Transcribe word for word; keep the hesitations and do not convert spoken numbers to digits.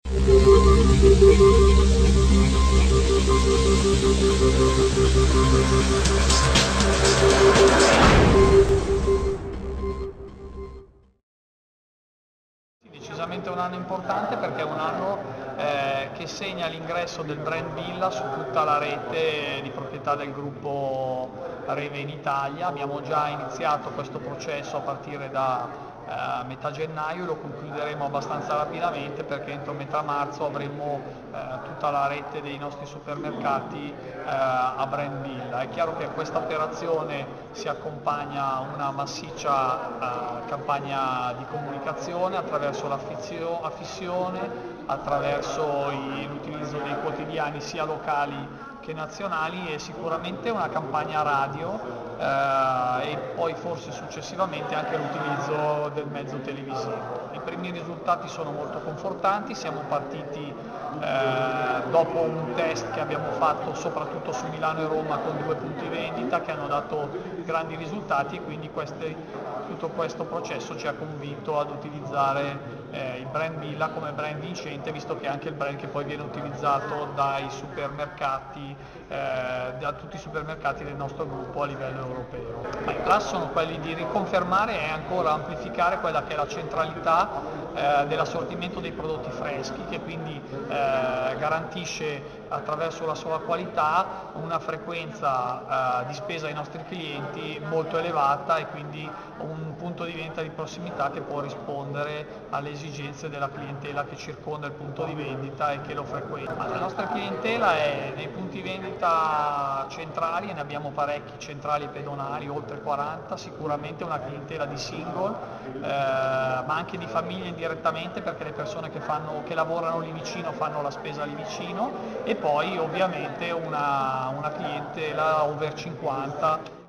Decisamente un anno importante perché è un anno eh, che segna l'ingresso del brand Villa su tutta la rete di proprietà del gruppo Reve in Italia. Abbiamo già iniziato questo processo a partire da eh, metà gennaio e lo concluderemo abbastanza rapidamente perché entro metà marzo avremo eh, tutta la rete dei nostri supermercati eh, a brand Villa. È chiaro che a questa operazione si accompagna a una massiccia eh, campagna di comunicazione attraverso l'affissione, attraverso l'utilizzo dei quotidiani sia locali che nazionali e sicuramente una campagna radio eh, e poi forse successivamente anche l'utilizzo del mezzo televisivo. I primi risultati sono molto confortanti, siamo partiti eh, dopo un test che abbiamo fatto soprattutto su Milano e Roma con due punti vendita che hanno dato grandi risultati e quindi queste, tutto questo processo ci ha convinto ad utilizzare eh, il brand Villa come brand vincente, visto che è anche il brand che poi viene utilizzato dai supermercati, eh, da tutti i supermercati del nostro gruppo a livello europeo. Ma i plus sono quelli di riconfermare e ancora amplificare quella che è la centralità eh, dell'assortimento dei prodotti freschi, che quindi eh, garantisce attraverso la sua qualità una frequenza eh, di spesa ai nostri clienti molto elevata e quindi un punto di vendita di prossimità che può rispondere alle esigenze della clientela che circonda il punto di vendita e che lo frequenta. Ma la nostra clientela è nei punti vendita centrali, e ne abbiamo parecchi centrali e pedonali, oltre quaranta, sicuramente una clientela di single, eh, ma anche di famiglie indirettamente perché le persone che, fanno, che lavorano lì vicino fanno la spesa lì vicino, e poi ovviamente una, una clientela over cinquanta